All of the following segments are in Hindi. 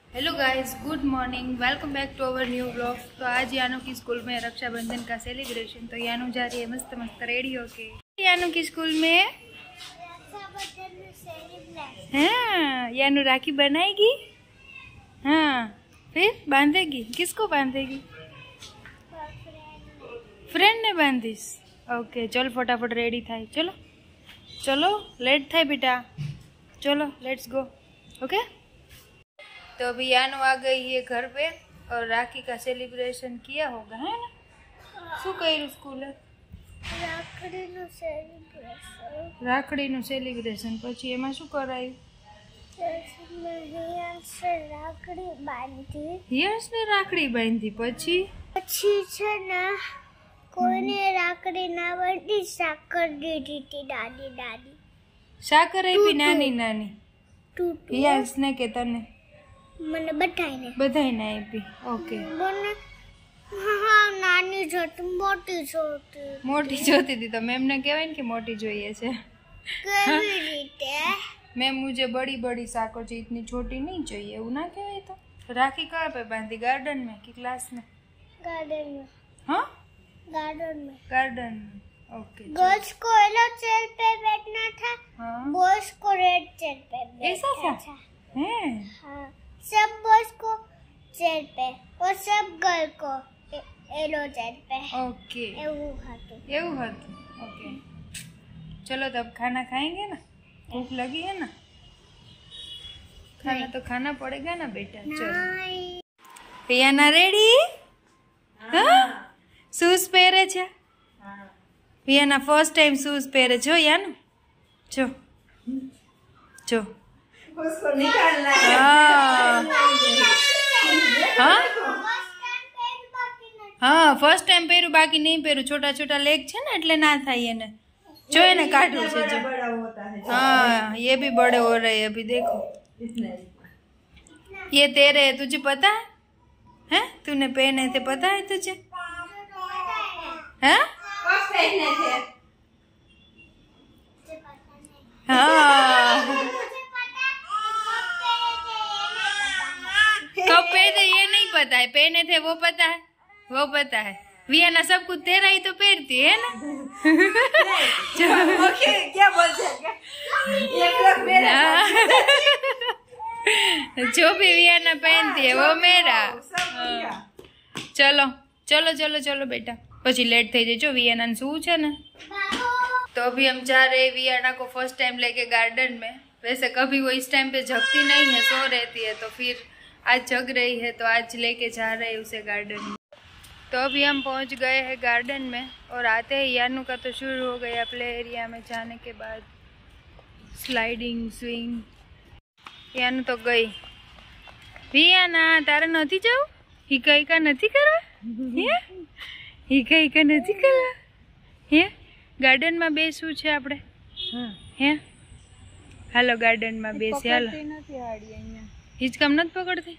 Hello guys, good morning, welcome back to our new blog. तो आज यानू की स्कूल में रक्षाबंधन का सेलिब्रेशन, तो यानू जा रही है मस्त मस्त रेडी होके। यानू की स्कूल में हाँ, यानू राखी बनाएगी। हाँ, फिर बांधेगी। किसको बांधेगी? फ्रेंड ने बांधीश। ओके, चलो फटाफट रेडी थाय। चलो चलो, लेट थाय बेटा। चलो लेट्स गो। ओके, तो अभी यानू आ गई है घर पे और राखी का सेलिब्रेशन किया होगा, है ना? શું કર્યું સ્કૂલે? રાખડીનું સેલિબ્રેશન પછી એમાં શું કરાયું? હિયાંશને રાખડી બાંધી પછી છે ને કોઈને રાખડી ના બાંધી સાકર દીધી હતી દાદી સાકર આપી નાની નાની હિયાંશને કે તને? મને બધાને આપી। ઓકે, મને હા નાની જોતી મોટી જોતી थी तो मैम ने कहेवाय ने कि मोटी જોઈએ છે। કેવી રીતે? मैम मुझे बड़ी बड़ी साकर चाहिए, इतनी छोटी नहीं चाहिए, वो ना कहे। तो राखी कहाँ पे बांधी? गार्डन में कि क्लास में? गार्डन में। हाँ, गार्डन में। गार्डन में। ओके, गर्ल्स को येलो चेयर पे बैठना था, हाँ, बॉयज को रेड चेयर पे बैठना ऐसा था? हैं? हाँ, सब बॉयज को चेयर पे और सब गर्ल को येलो चेयर पे। ओके, એવું હતું। ओके, चलो तब खाना खाएंगे ना? भूख लगी है ना? खाना तो खाना पड़ेगा ना बेटा। चलो, पियाना रेडी? हाँ, शूज पहरे छे। पियाना फर्स्ट टाइम शूज पहरे छो यानू। जो जो उसको निकालना है। हाँ, फर्स्ट टाइम पहरू, बाकी नहीं पहरू। छोटा छोटा लेग छे ने એટલે ના થાય એને। जो है ना काटू से जो बड़ा होता है। हाँ, ये भी बड़े हो रहे हैं अभी। देखो इतने ये तेरे है, तुझे पता है? हैं? तूने पहने थे, पता है तुझे? हैं? कब पहने थे? हाँ, कब पहने थे ये नहीं पता है, पहने थे वो पता है, वो पता है। वियाना सब कुछ तेरा ही तो पहनती है ना। ओके, क्या बोलते हैं क्या? एक लोग मेरा जो भी वियाना पहनती है वो मेरा। सब किया। चलो चलो चलो चलो बेटा, પછી લેટ થઈ જાય। જો વિયાના શું છે ને, तो अभी हम जा रहे हैं वियाना को फर्स्ट टाइम लेके गार्डन में। वैसे कभी वो इस टाइम पे जगती नहीं है, सो रहती है, तो फिर आज जग रही है तो आज लेके जा रहे हैं उसे गार्डन में। तो अभी हम पहुंच गए हैं गार्डन में और आते ही यानू का तो शुरू हो गया प्ले एरिया में जाने के बाद स्लाइडिंग स्विंग। यानू तो गई। वियाना तारे नथी जाऊ? हिका हिका नथी करवा? हिका हिका नथी करवा? हे गार्डन में बेसવું છે આપણે? હે હાલો ગાર્ડન માં બેસી। હાલો, હિચકામ નથી પકડતી?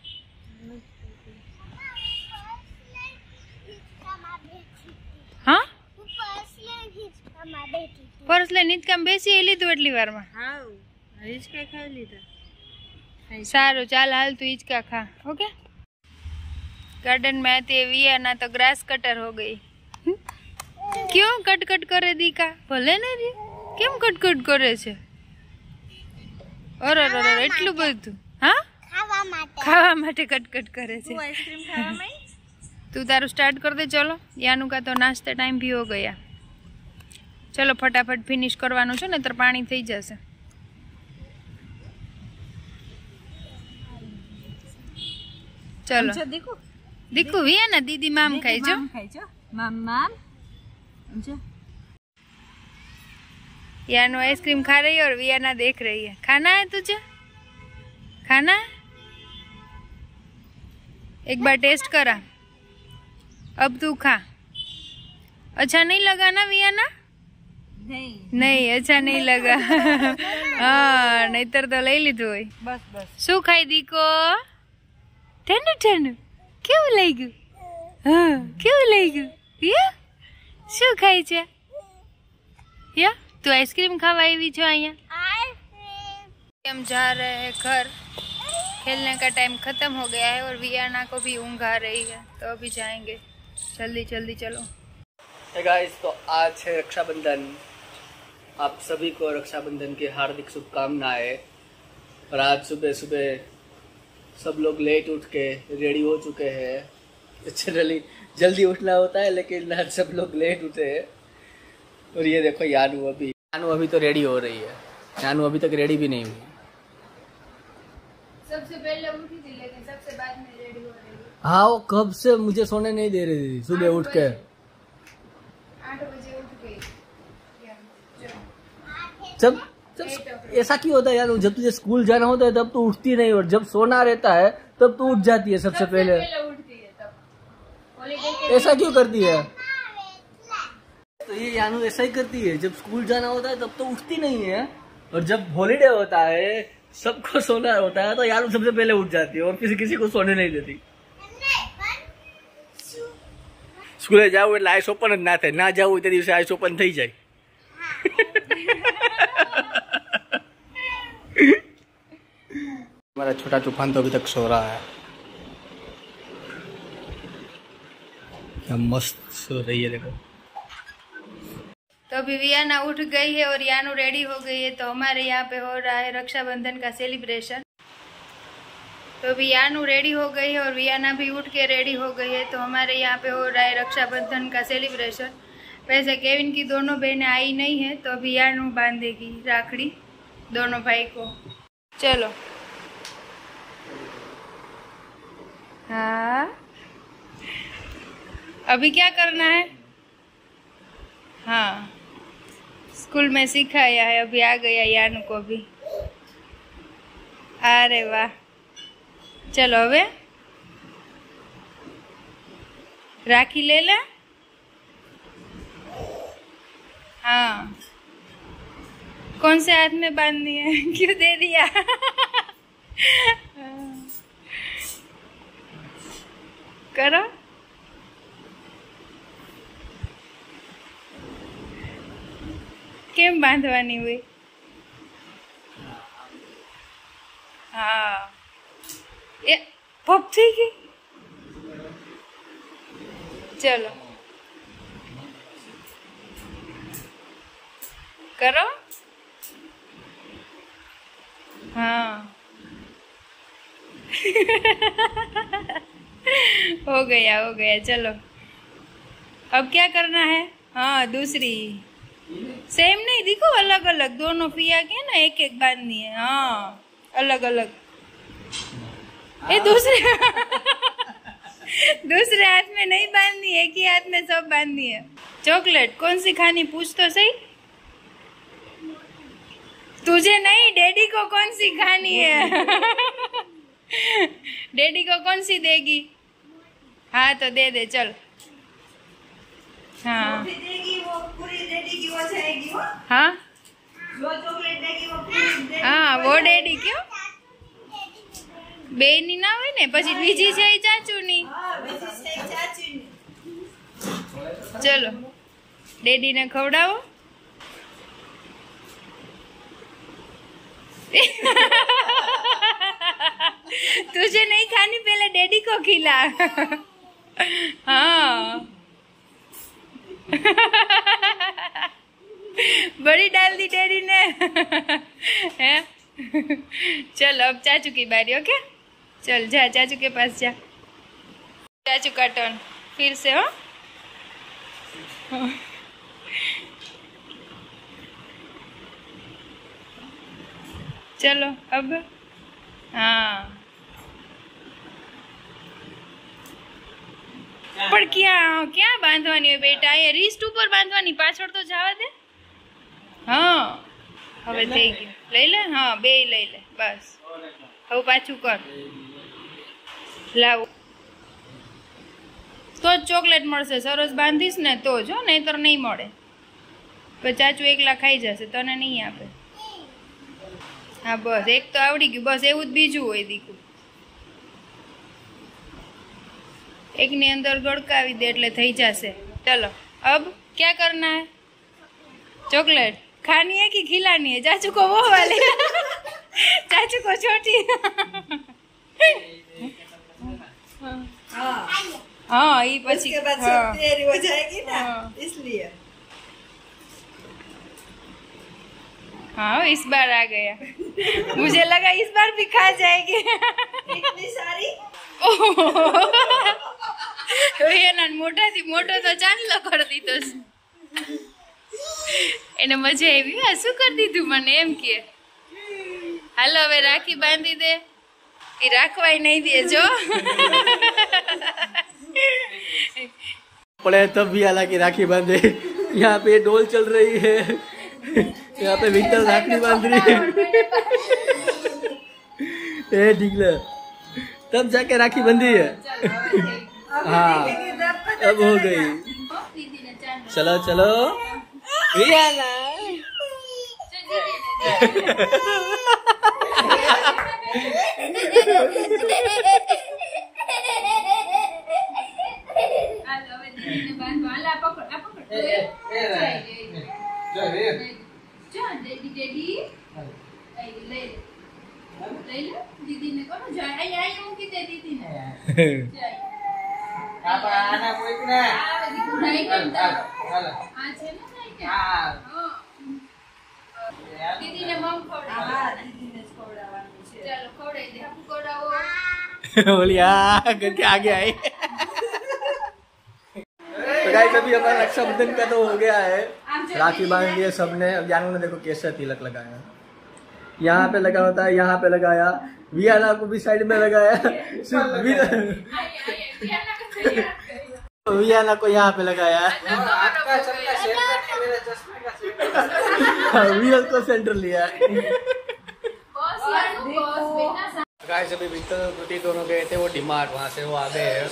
हाँ, पर्स लઈને હિચકામ બેસી લીધું એટલી વારમાં? हाँ, हिचका खा लीधा। सारू, चाल हाल तू हिचका खा। ओके, गार्डन में आती है वियाना तो ग्रास कटर हो गई। क्यों कट कट करे दीका? भले ने री केम कट कट करे छे? अरे अरे એટલું બધું? हाँ, खावा माटे कट कट करे छे। आइसक्रीम खावा में तू तारू स्टार्ट कर दे। चलो, यानू का तो नाश्ता टाइम भी हो गया। चलो फटाफट फिनिश करवानुं छे, नहीतर पाणी थई जशे। चलो देखो दीकू वियाना दीदी माम खाई जो। माम माम जो यानू आइसक्रीम खा रही है और वियाना देख रही है। खाना है तुझे? खाना है? एक बार टेस्ट करा, अब तू खा। अच्छा नहीं लगा ना वियाना? नहीं अच्छा नहीं लगा। हाँ, नहीतर तो लई लीधुं होय। बस बस શું ખાઈ દીકો? ઠંડુ ઠંડુ કેવું લાગ્યું? હા, કેવું લાગ્યું? યા શું ખાઈ છે? યા तू आइसक्रीम खावा आई छो अहिया? हम जा रहे हैं घर खेलने का टाइम ख़त्म हो गया है और वियाना को भी ऊँघ आ रही है, तो अभी जाएंगे। जल्दी जल्दी चलो। हे गाइस, तो आज है रक्षाबंधन। आप सभी को रक्षाबंधन की हार्दिक शुभकामनाएं। और आज सुबह सुबह सब लोग लेट उठ के रेडी हो चुके हैं। जनरली जल्दी उठना होता है, लेकिन आज सब लोग लेट उठे हैं। और ये देखो यानू अभी तो रेडी हो रही है। यानू अभी तक रेडी भी नहीं हुई। सबसे पहले उठी थी, लेकिन सबसे बाद में रेडी हो रही है। हाँ, वो कब से मुझे सोने नहीं दे रही थी। सुबह उठ के 8 बजे उठ गई। जब ऐसा क्यों होता है यार? जब तुझे स्कूल जाना होता है तब तो उठती नहीं, और जब सोना रहता है तब तो उठ जाती है सबसे पहले उठती है तब। ऐसा क्यों करती है? तो ये यानू ऐसा ही करती है। जब स्कूल जाना होता है तब तो उठती नहीं है, और जब हॉलीडे होता है, सबको सोना होता है, तो यानू सबसे पहले उठ जाती है और किसी को सोने नहीं देती। स्कूल जाओ એટલે આઈસ ઓપન જ ના થાય, ના જાવ તે દિવસે આઈસ ઓપન થઈ જાય। हमारा छोटा तूफान तो अभी तक सो रहा है। क्या मस्त सो रही है, देखो। तो अभी वियाना उठ गई है और यानू रेडी हो गई है, तो हमारे यहाँ पे हो रहा है रक्षाबंधन का सेलिब्रेशन। तो अभी यानू रेडी हो गई है और वियाना भी उठ के रेडी हो गई है, तो हमारे यहाँ पे हो रहा है रक्षाबंधन का सेलिब्रेशन। वैसे केविन की दोनों बहनें आई नहीं है, तो अभी यानू बांधेगी राखड़ी दोनों भाई को। चलो। हाँ, अभी क्या करना है? हाँ, स्कूल में सिखाया है, अभी आ गया यानू को भी। अरे वाह, चलो હવે राखी ले ले। हाँ, कौन से हाथ में बांधनी है? क्यों दे दिया? करो। કેમ બાંધવાની હોય? हाँ, એ પપ થઈ ગઈ। चलो करो। हाँ। हो गया। चलो, अब क्या करना है? हाँ, दूसरी सेम नहीं, देखो अलग अलग दोनों फिया के ना, एक एक बांधनी है। हाँ, अलग अलग। ये दूसरे हाथ में नहीं बांधनी है, एक ही हाथ में सब बांधनी है। चॉकलेट कौन सी खानी? पूछ तो सही। तुझे नहीं, डैडी को कौन सी खानी है? डैडी को कौन सी देगी? हाँ, तो दे दे, चल। हाँ देगी वो पूरी डैडी की वो जाएगी वो। हाँ, जो चॉकलेट देगी वो पूरी। हाँ, वो डैडी क्यों? બેની ના હોય ને, પછી બીજી છે એ ચાચુની। ચલો, ડેડીને ખવડાવો। तुझे नहीं खानी, पहले डैडी को खिला। हाँ। बड़ी डाल दी डैडी ने। है? चलो, अब चाचू की बारी। ओके, चल जा, चाचू के पास जा। चाचू का टर्न फिर से। हो चलो अब। हाँ, पर क्या बांधवानी है बेटा? ये रिस्ट ऊपर बांधवानी, पाछળ तो जावा दे। हाँ, હવે થઈ ગયું, લઈ લે। હા, બે લઈ લે, બસ। હવે પાછું કર, લાવો તો જ ચોકલેટ મળશે। સરસ બાંધીશ ને તો જ, નહીતર નહીં મળે। પછી ચાચુ એકલા ખાઈ જશે, તને નહીં આપે। हाँ, बस एक तो आवड़ी गયું, बस એવું જ બીજું હોય દીકુ। एक ने अंदर गड़कावी दे એટલે થઈ જશે। चलो, अब क्या करना है? चॉकलेट खानी है कि खिलानी है? चाचू को वो वाली। चाचू को छोटी। हाँ ये પછી उसके बाद सब तैयारी हो जाएगी ना, इसलिए। हाँ इस बार आ गया। मुझे लगा इस बार भी खा जाएगी। इतनी सारी મોટાથી મોટો તો ચાંદલો કરી દીધો છે એને મજા આવી આ શું કરી દીધું મને એમ કે હાલો હવે રાખી બાંધી દે એ રાખવાય નહીં દેજો पड़े तब भी हालांकि राखी बांधे। यहाँ पे डोल चल रही है, यहाँ पे विंटर राखी बांध रही है। ए ढीकला तब जाके राखी बंधी है। हाँ अब हो गई। चलो चलो दीदी ने कौन जाए मूकी दे दीदी ने दीदी ने मम चलो खोड़े दे हम खोड़ाओ बोलिया करके आगे आई। तो गाइस अभी हमारा रक्षाबंधन का तो हो गया है, राखी बांध लिए सबने। अब जानू ने देखो कैसे तिलक लगाया, यहाँ पे लगा होता है, यहाँ पे लगाया, वियाना को भी साइड में लगाया, वियाना को यहाँ पे लगाया, वियल को सेंटर लिया। गाइस अभी विंटर ब्यूटी दोनों गए थे वो डिमार्ट, वहाँ से वो आ गए हैं।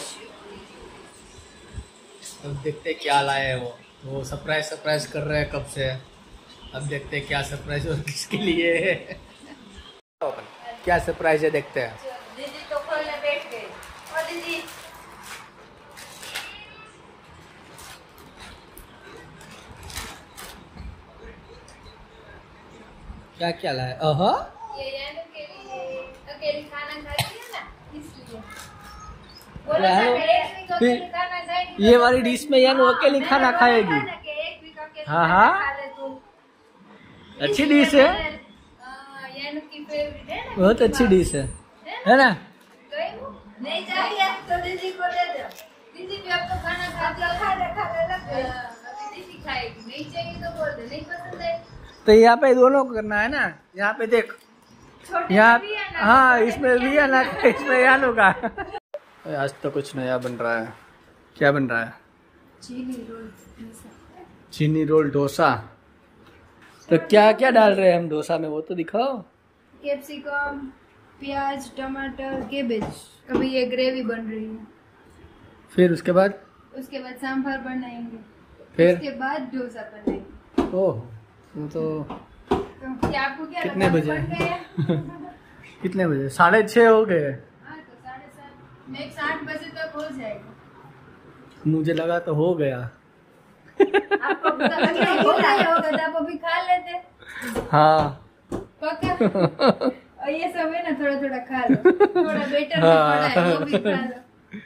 अब देखते क्या लाए हैं वो सरप्राइज कर रहे हैं कब से। अब देखते क्या सरप्राइज और किसके लिए है। क्या सरप्राइज है देखते हैं। दीदी तो खोलने बैठ गई। और दीदी क्या क्या लाए? ये यानू के लिए अकेले खाना खाती है ना इसलिए बोला था कि एक वीक अकेले खाना खाएगी। ये वाली डिश में यानू अकेली खाना खाएगी। एक वीक अकेले हाँ, खाना हाँ। खा ले तू। अच्छी डिश है, यानू की फेवरेट है ना। बहुत अच्छी डिश है ना। गई हूँ नहीं चाहिए तो दीदी को दे दो। दीदी भी अब तो खाना खाती है। खाने लग गई। अभी दीदी खाएगी, नहीं चाहिए तो बोल दे, नहीं पसंद है तो यहाँ पे दोनों को करना है ना। यहाँ पे देख, छोटे यहाँ भी है ना। हाँ इसमें भी है ना, इसमें यानू का। आज तो कुछ नया बन रहा है। क्या बन रहा है? चीनी रोल डोसा। तो क्या क्या डाल रहे हैं हम डोसा में वो तो दिखाओ। कैप्सिकम, प्याज, टमाटर, केबेज। अभी ये ग्रेवी बन रही है। फिर उसके बाद सांभर बनाएंगे, फिर उसके बाद डोसा बनाएंगे। ओह वो तो तो क्या आपको क्या कितने लगा, बजे? बन गया? कितने बजे? 6:30 हो गए। हाँ तो 7:30 नेक्स्ट 8 बजे तक हो जाएगा। मुझे लगा तो हो गया। आपको पता हो गया होगा तो आप अभी खा लेते। हाँ पक्का। और ये सब है ना थोड़ा थोड़ा खा लो, थोड़ा बेटर में पड़ा है वो भी खा लो।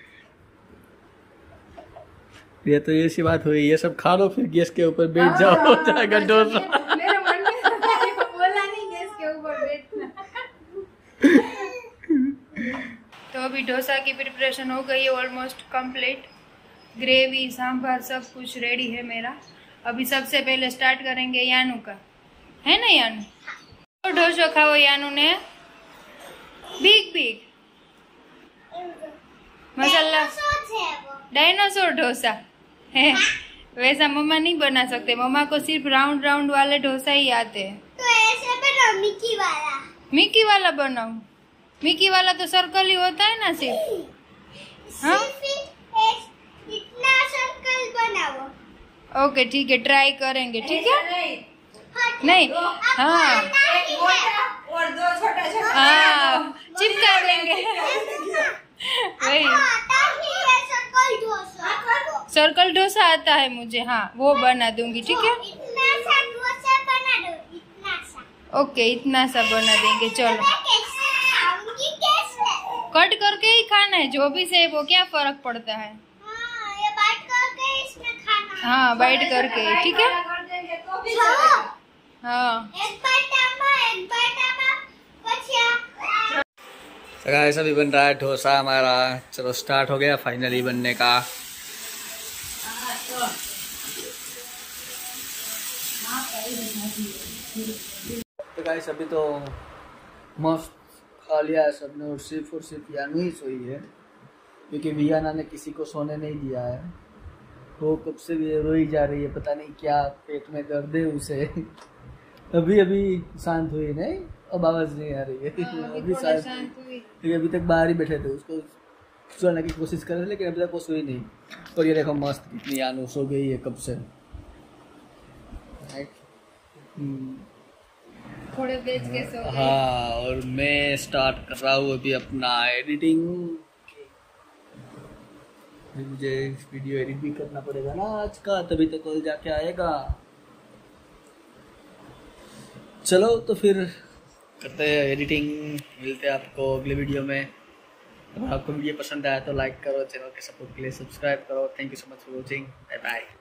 ये तो ऐसी बात हुई, ये सब खा लो फिर गैस के ऊपर बैठ जाओ, हो जाएगा डोसा। मेरा मन में बोला नहीं गैस के ऊपर बैठना। तो अभी डोसा की प्रिपरेशन हो गई है ऑलमोस्ट कंप्लीट। ग्रेवी, सांभर सब कुछ रेडी है मेरा। अभी सबसे पहले स्टार्ट करेंगे यानू का, है ना यानू? तो डोसा खाओ यानू ने, big big masala dinosaur dosa है। वैसा मम्मा नहीं बना सकते, मम्मा को सिर्फ राउंड राउंड वाले डोसा ही आते हैं। तो ऐसे बनाओ मिकी वाला। मिकी वाला बनाओ। मिकी वाला तो सर्कल ही होता है ना सिर्फ। हाँ इतना सर्कल बनाओ। ओके ठीक है, ट्राई करेंगे। ठीक है नहीं हाँ एक मोटा और 2 छोटा छोटा। हाँ चिपका देंगे वही। सर्कल डोसा आता है मुझे, हाँ वो बना दूंगी। ठीक है इतना सा डोसा बना दो, इतना सा। ओके इतना सा बना देंगे। चलो मैं कैसे खाऊंगी कैसे? कट करके ही खाना है, जो भी सेब हो, क्या फर्क पड़ता है। हाँ, ये बाइट करके इसमें खाना है। हाँ, बाइट करके, ठीक है। कर देंगे तो भी हाँ। चलेगा। हाँ, एक बाइट आमा पछिया। तो गाइस अभी बन रहा है डोसा हमारा। चलो स्टार्ट हो गया फाइनली बनने का। तो गाइस अभी तो मस्त खा लिया है सबने और सिर्फ यानू ही सोई है, क्योंकि वियाना ने किसी को सोने नहीं दिया है। वो कब से भी रोई जा रही है, पता नहीं क्या पेट में दर्द है उसे। अभी शांत हुई नहीं, अब आवाज नहीं आ रही है। अभी शांत हुई, क्योंकि अभी तक बाहर ही बैठे थे, उसको सोने की कोशिश कर रहे थे लेकिन अभी तक वो सोई नहीं। और ये देखो मस्त कितनी यानू सो गई है कब से। थोड़े बेच के सो गए। हाँ, और मैं स्टार्ट कर रहा हूँ अभी अपना एडिटिंग। मुझे वीडियो एडिट भी करना पड़ेगा ना आज का, तभी तो कल जाके आएगा। चलो तो फिर करते हैं एडिटिंग, मिलते हैं आपको अगले वीडियो में। अगर आपको वीडियो पसंद आया तो लाइक करो, चैनल के सपोर्ट के लिए सब्सक्राइब करो। Thank you so much for watching, bye bye.